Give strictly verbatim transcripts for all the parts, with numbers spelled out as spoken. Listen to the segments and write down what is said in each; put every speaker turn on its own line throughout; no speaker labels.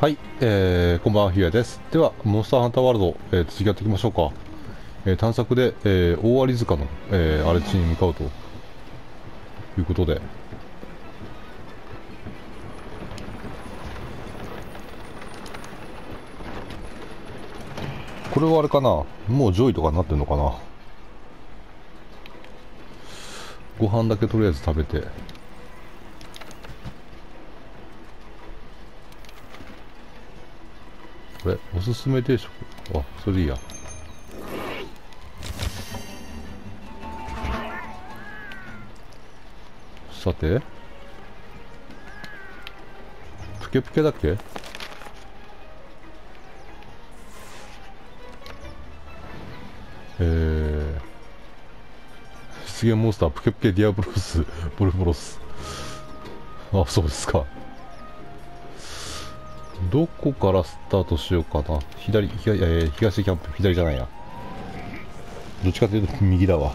はい、えー、こんばんは、ひゅうやです。では、モンスターハンターワールド、えー続きやっていきましょうか。えー探索で、えー大有塚の、えー荒地に向かうということで、これはあれかな、もう上位とかになってんのかな。ご飯だけとりあえず食べて、これ、おすすめ定食。あ、それでいいや。さて、プケプケだっけ。えー、出現モンスター、プケプケディアブロス、ボルボロス。あ、そうですか。どこからスタートしようかな。左、東、えー東キャンプ、左じゃないな。どっちかというと右だわ。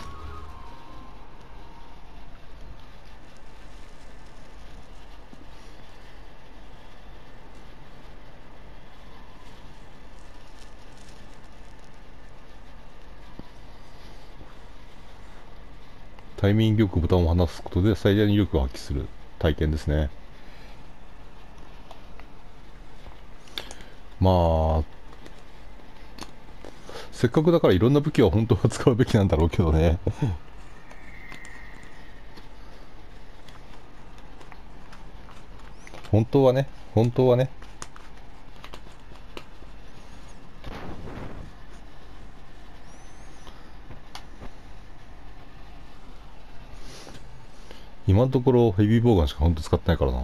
タイミングよくボタンを離すことで最大に威力を発揮する体験ですね。まあ、せっかくだからいろんな武器は本当は使うべきなんだろうけどね。本当はね、本当はね。今のところヘビーボウガンしか本当使ってないからな。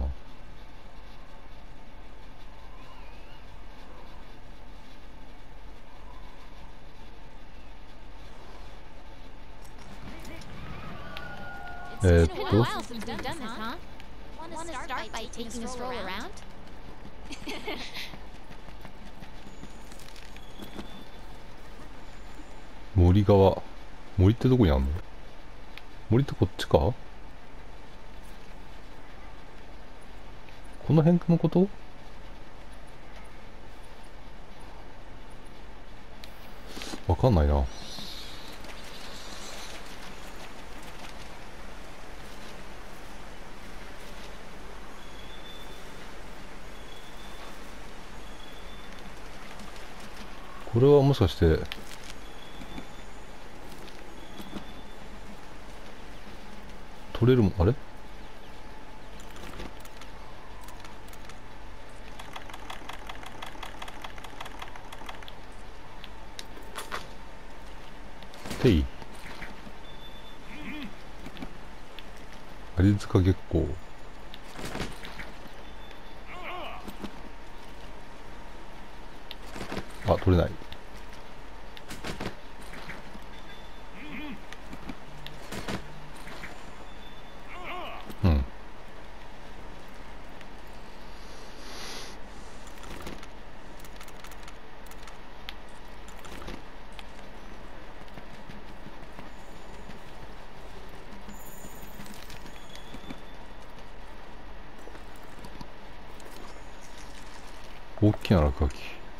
えー、っ
It's been a
と、
while since we've done this, huh? Want to start by taking a stroll around?
森側。森ってどこにあるの。森ってこっちか。この辺のこと。わかんないな。これはもしかして取れるもん、あれ。テイ有塚月光。あ、取れない。うん。大きな落書き。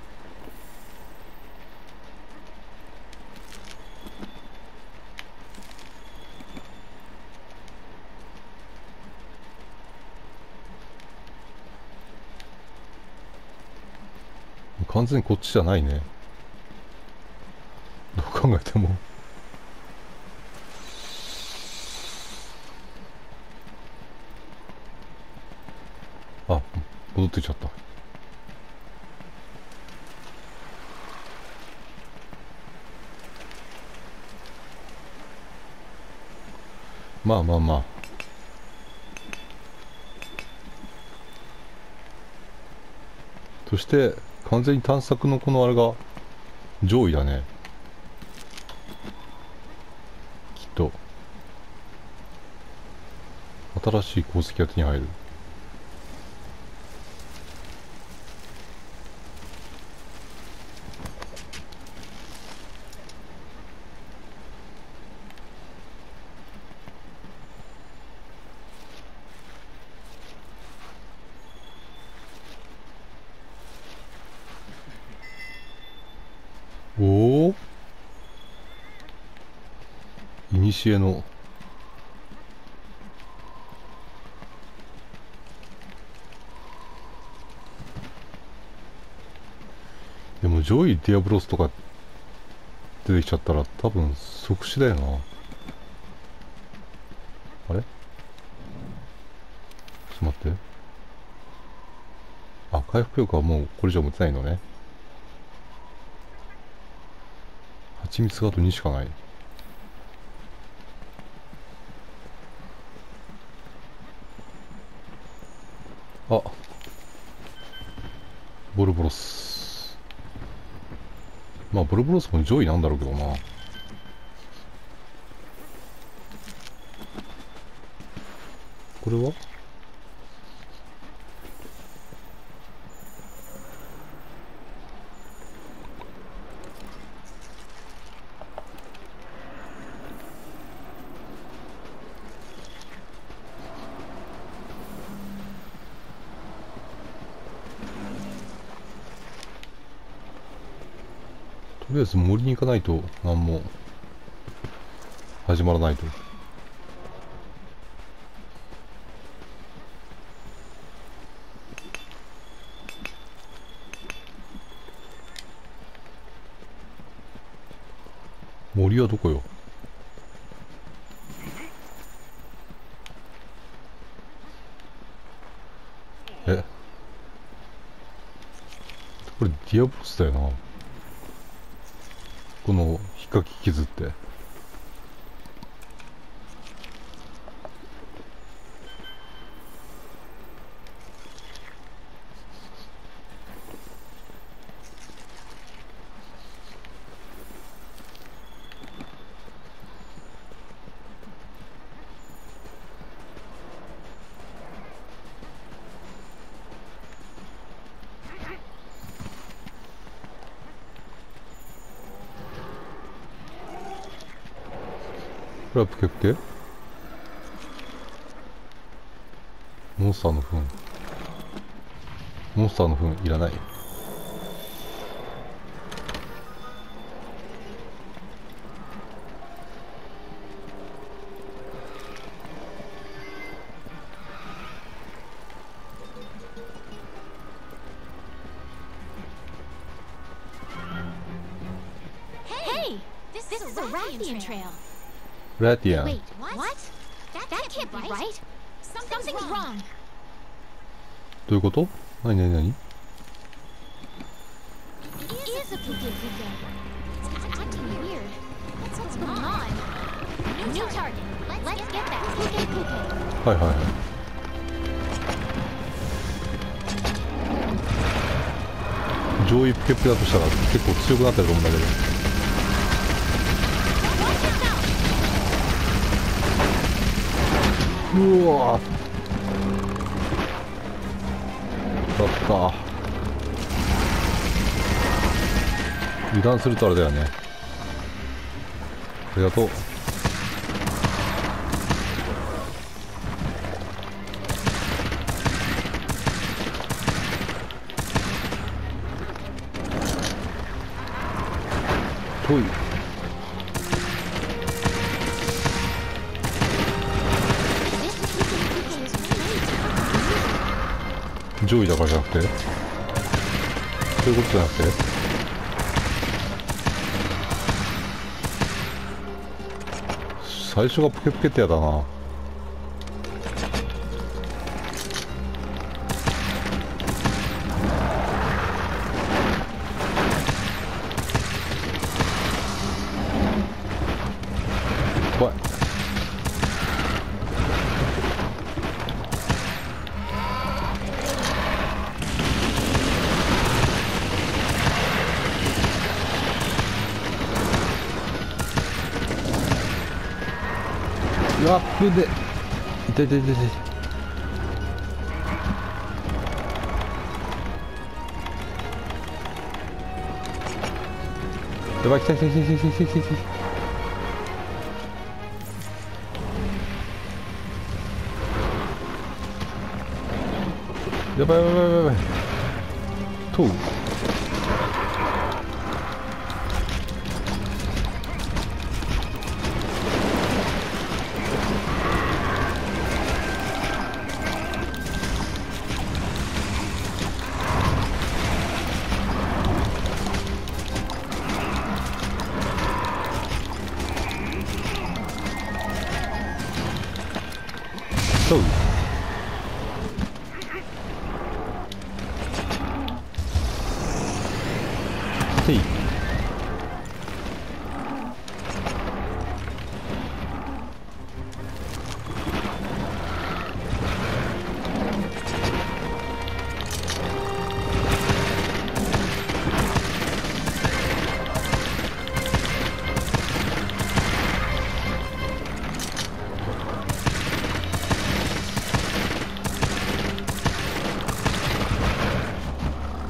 完全にこっちじゃないね。どう考えても。あ、戻ってきちゃった。まあまあまあ。そして完全に探索のこのあれが上位だね。きっと新しい鉱石が手に入る。 おお、いにしえのでも上位ディアブロスとか出てきちゃったら多分即死だよな。あれ、ちょっと待って。あ、回復力はもうこれ以上持てないのね。蜂蜜があとにしかない。あ、ボルボロス。まあボルボロスも上位なんだろうけどな。これはとりあえず森に行かないと何も始まらないと。森はどこよ。え、これディアボスだよな。この引っかき傷って。これはプケプケモンスターの糞。モンスターの糞いらない。
Hey! This, this is a Rathian trail.
ラティアン。
Wait, what? What? That, that can't be right. Something's, Something's wrong.
どういうこと？なになになに？
It is a Puke Puke. It's acting weird. What's, what's going on? New target. Let's get that Puke Puke.
はいはいはい。上位プケプケだとしたら結構強くなってると思うんだけど。うわー、だった。油断するとあれだよね。ありがとう。遠い。上位だからじゃなくて、そういうことじゃなくて、最初がプケプケってやだな。怖い。うわっ、ぶで、痛い痛い痛い痛い。やばい、来た来た来た来た来た来た来た。やばいやばいやばいやばい。とう。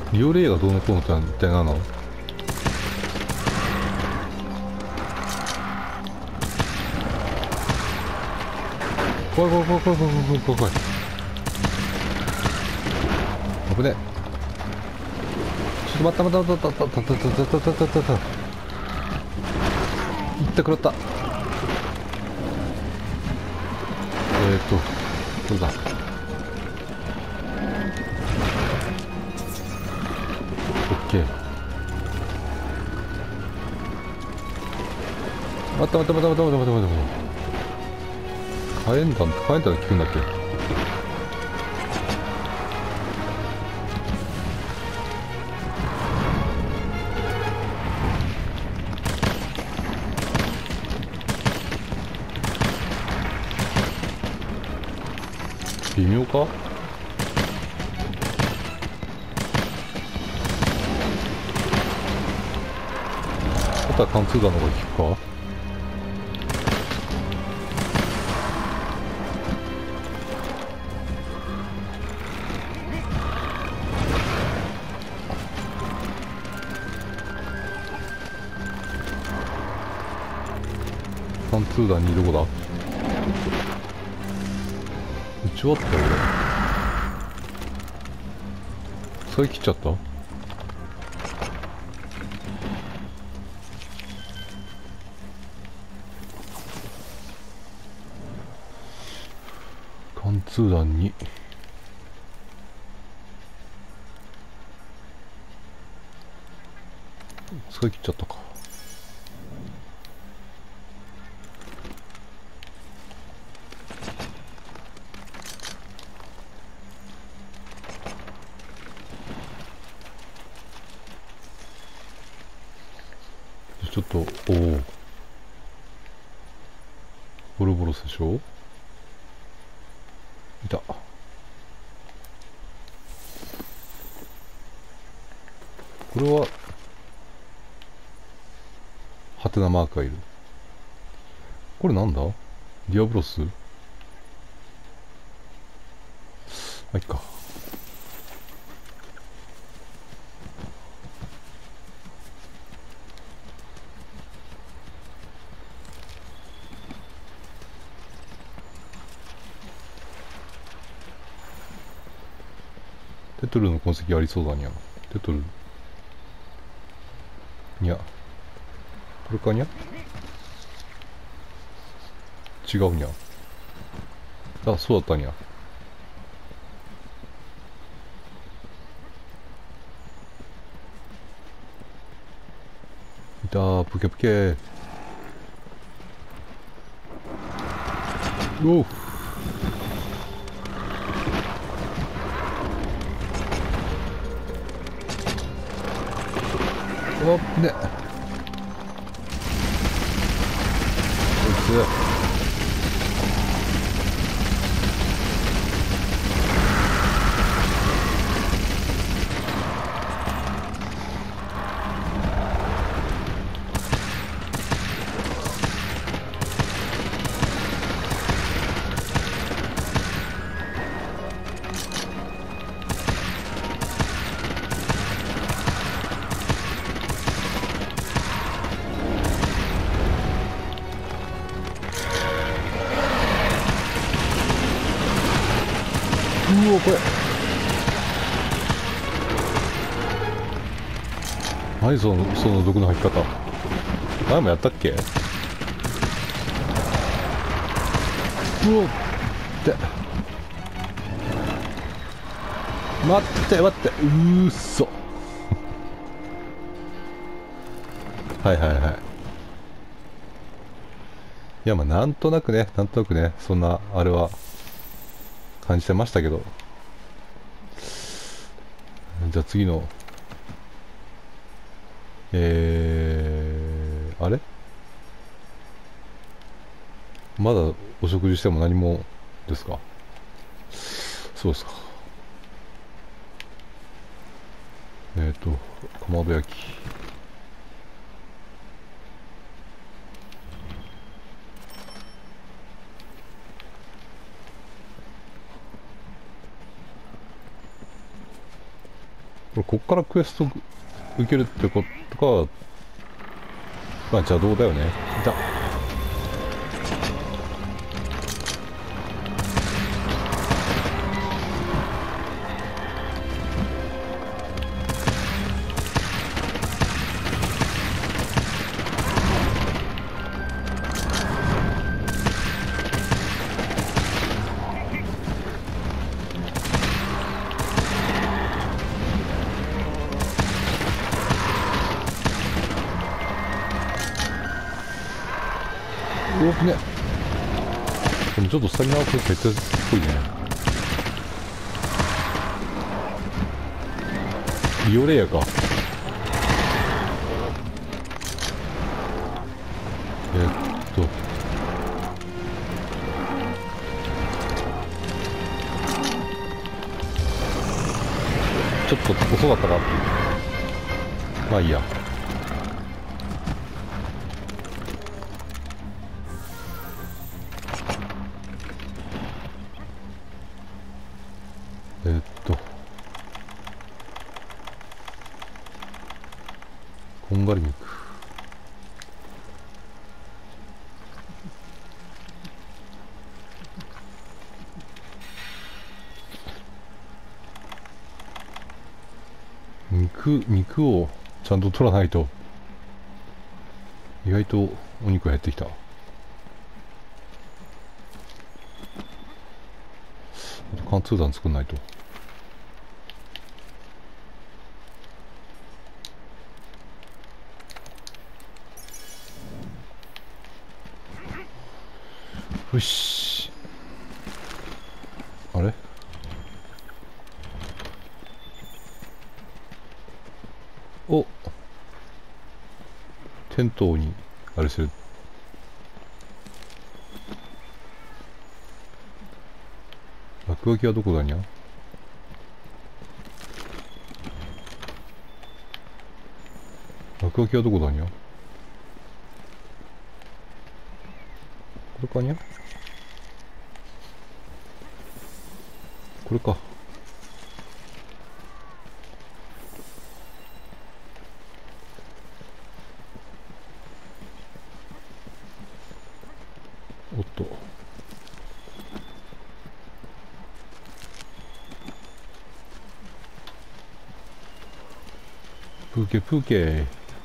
リオレイがどうのこうのって一体何なの？怖い怖い怖い怖い怖い怖い怖い怖い。危ねえ。ちょっと待った待った待った待った待った待った待った待った待った。いったくらった。えーとどうだ。オッケー。待った待った待った待った待った待った待った。火炎弾火炎弾効くんだっけ？微妙か？あとは貫通弾の方が効くか？貫通弾にどこだ？打ち終わったよ俺。使い切っちゃった？貫通弾に使い切っちゃったか。ちょっとおおボロボロスでしょ。いた。これはハテナマークがいる。これなんだ？ディアブロス？まあいっか。テトルの痕跡ありそうだにゃ。テトルにゃ。これかにゃ。違うにゃ。あ、そうだったにゃ。いたー、プケプケー。おう。おっね。こいつ。うわこれ何そのその毒の吐き方。前もやったっけ？うおって待って待ってうーっそはいはいはい。いやまあなんとなくねなんとなくねそんなあれは感じてましたけど、じゃあ次のえー、あれまだお食事しても何もですか？そうですか。えっとかまど焼きれこっからクエスト受けるってことか、まあ邪道だよね。いた。おーね。でもちょっとスタミナはこれ決定っぽいね。イオレイヤか。えー、っと。ちょっと遅かったか。まあいいや。えー、っとこんがり肉。肉肉をちゃんと取らないと意外とお肉が減ってきた。あと貫通弾作んないと。よし。あれお、テントにあれする。落書きはどこだにゃ。落書きはどこだにゃ。これかにゃ。これか。おっと。プーケプーケ。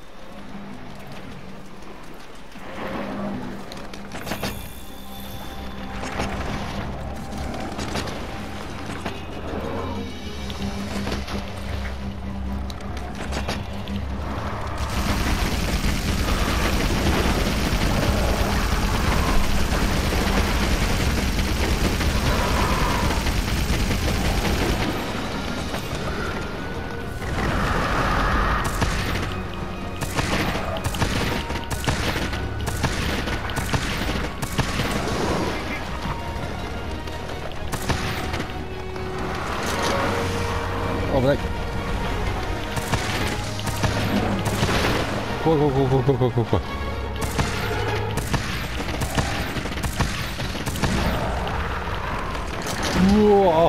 危ない。怖い怖い怖い怖い怖い怖い怖い。うわ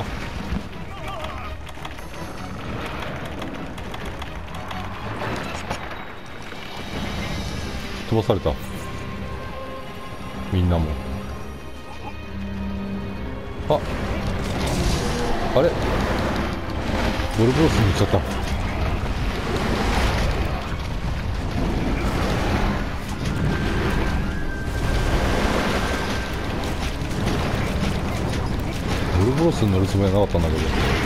飛ばされた。みんなも。ああれボルブロスに行っちゃった。ボルブロスに乗るつもりはなかったんだけど。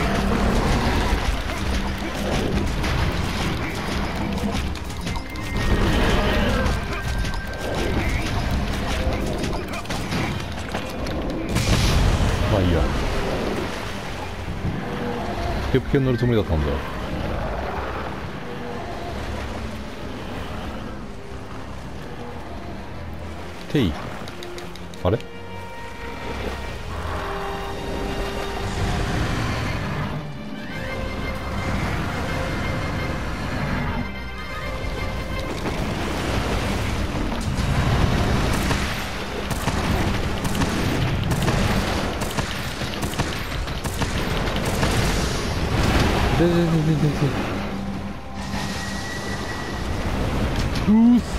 まあいいや。ケープ系に乗るつもりだったんだよ。テイあれでででででうーっ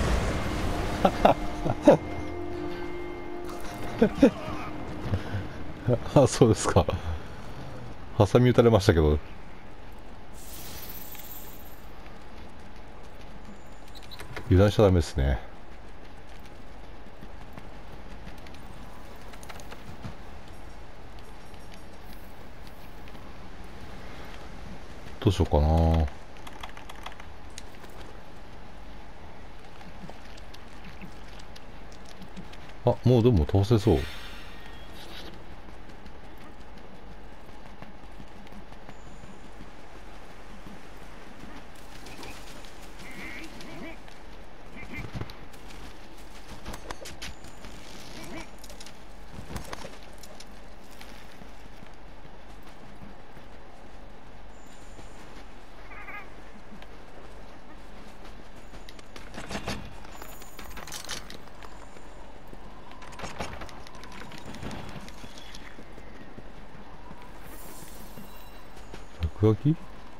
あ、そうですか。ハサミ打たれましたけど。油断しちゃダメですね。どうしようかな。あ、もうでも通せそう。落書き？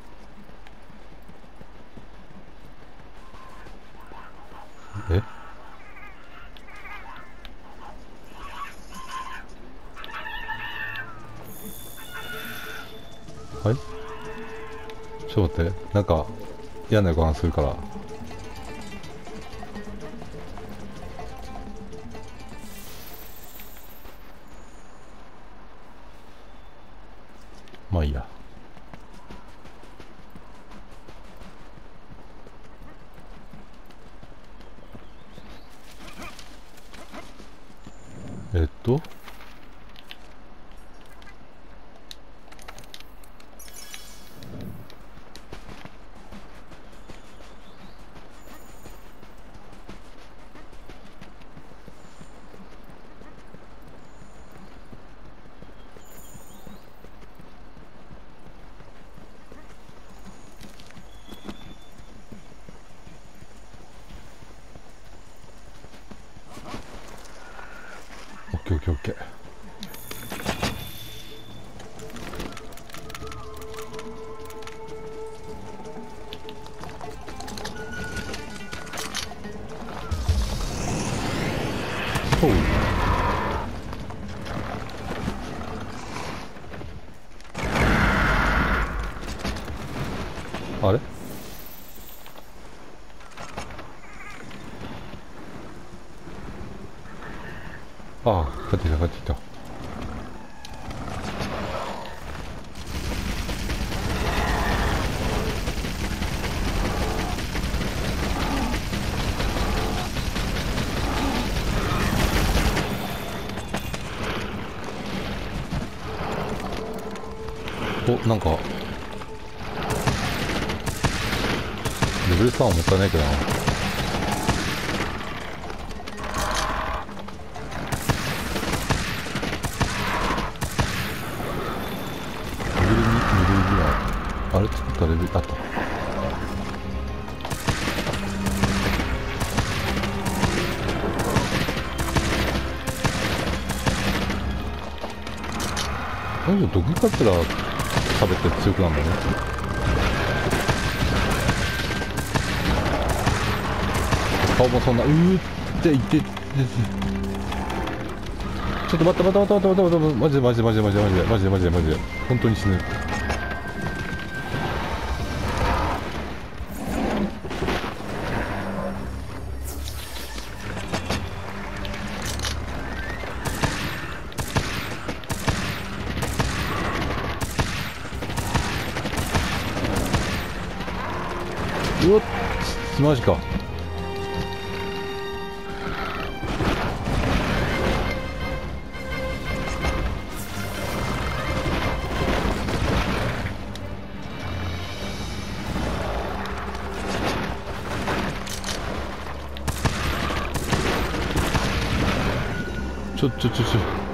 え？はい？ちょっと待って、なんか嫌な予感するから。まあいいや。えっとオッケーオッケーオッケー。ほう。あれ？ああ、帰ってきた帰ってきた。お、なんかレベルさんはもったいないけどな。レベルに、レベルにはあれ作ったレベルあった。なんで毒カツラ食べて強くなるんだね。顔もそんなうーっていってって。ちょっと待って待って待って待って待って待って、マジでマジでマジでマジでマジでマジでマジでマジで本当に死ぬ。うわっ、マジか。ちょちょちょちょ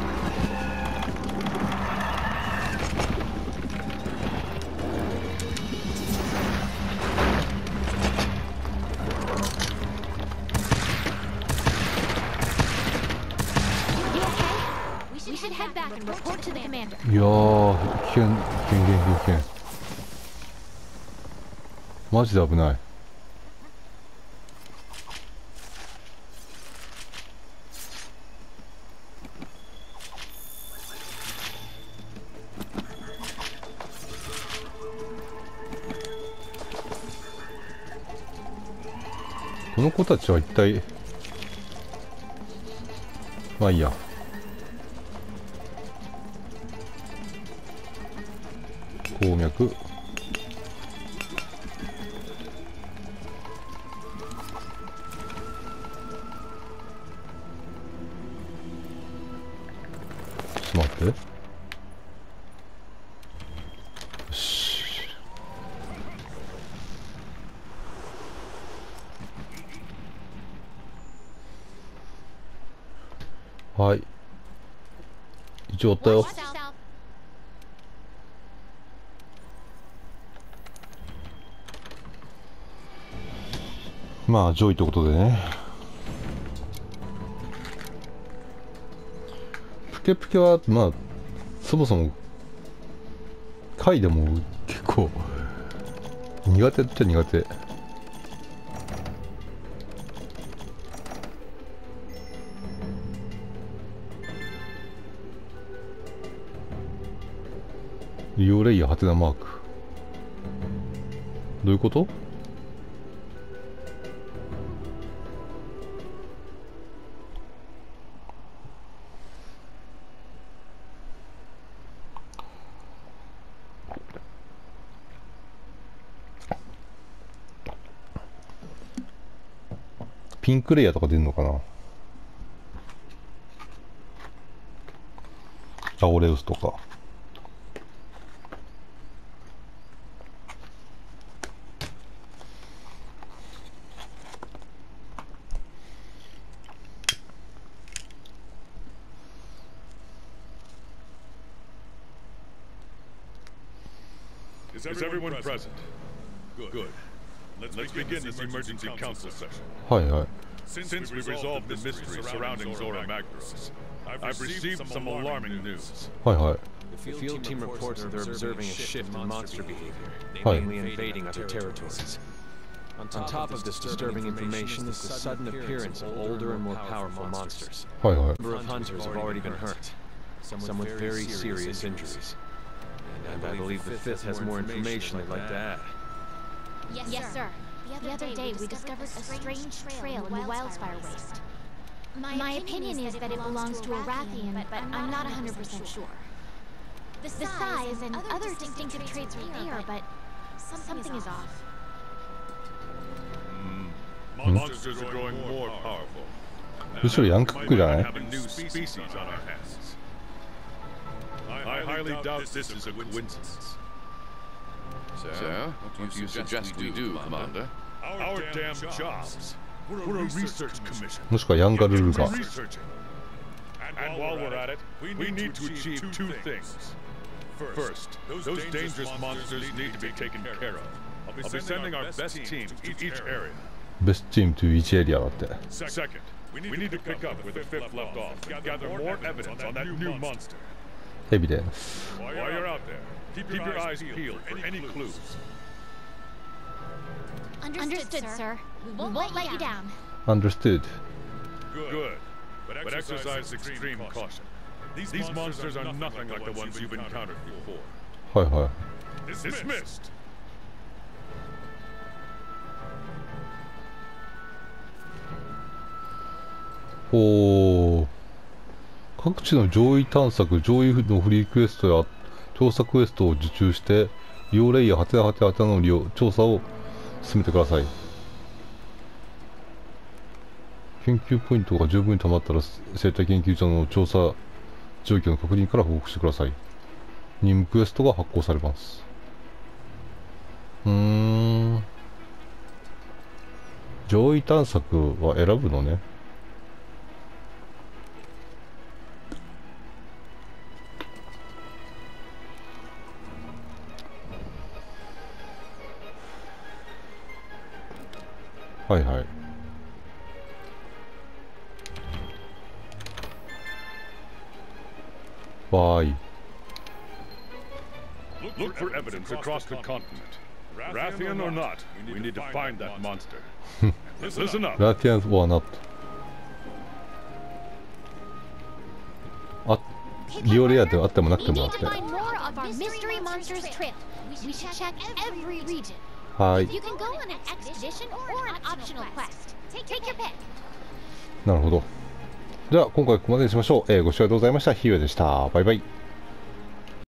いやー、危険危険危険危険。 マジで危ない。この子たちは一体、まあいいや。鉱脈。ちょっと待って。よし。はい。一応追ったよ。
Watch yourself.
まあ上位ってことでね。プケプケはまあそもそも貝でも結構苦手っちゃ苦手。リオレイヤーハテナマーク、どういうこと？ピンクレイヤーとか出るのかな。アオレウスとか。
Is everyone present? Good. Let's begin this emergency council session.
はいはい。
Since we've resolved the mystery surrounding Zora Magdaros, I've received some alarming news.
はいはい。
The field team reports that they're observing a shift in monster behavior,
Hi.
namely invading other territories. On top of this disturbing information is the sudden appearance of older and more powerful monsters.
はいはい。
A number of hunters have already been hurt, some with very serious injuries. And I believe the fifth has more information they'd like to add.
Yes, sir. The other day, we discovered a strange trail in the Wildfire Waste. My opinion is that it belongs to a Rathian, but I'm not one hundred percent sure. The size and other distinctive traits are there, but something is off.
Monsters are growing more powerful.
むしろヤンクックじゃない？
Have a new species on our hands. I highly doubt this is a coincidence.
So, what do you suggest we do, Commander?
Our damn jobs. We're a research commission.
もしくはヤンガルルが。
Researching. And while we're at it, we need to achieve two things. First, those dangerous monsters need to be taken care of. I'll be sending our best team to each area.
ベストチームといういちエリアだって。
Second, we need to pick up where the fifth left off and gather more evidence on that new monster.
エビデンス。
While you're out there, keep your eyes peeled for any clues.
Understood, sir. We won't let you down.
Understood.
Good. But exercise extreme caution. These monsters are nothing like the ones you've encountered before.
はいはい。
Dismissed.
おー。各地の上位探索、上位のフリークエストや調査クエストを受注して、リオレイヤー、ハテナハテナハテナの利用調査を進めてください。研究ポイントが十分に溜まったら、生態研究所の調査状況の確認から報告してください。任務クエストが発行されます。うーん。上位探索は選ぶのね。はいはい。わーい。
Look for evidence across the continent. Rathian or not, we need to find that monster. Listen up.
ラティアン or not あ、リオレアであってもなくて
We
も
need
あっ
to
て
find more of our mystery monsters trail. We should check every region.
はい
You can go on an expedition or an optional quest. Take your pick.
なるほど。じゃあ今回ここまでにしましょう。えーご視聴ありがとうございました。ヒーウェでした。バイバイ。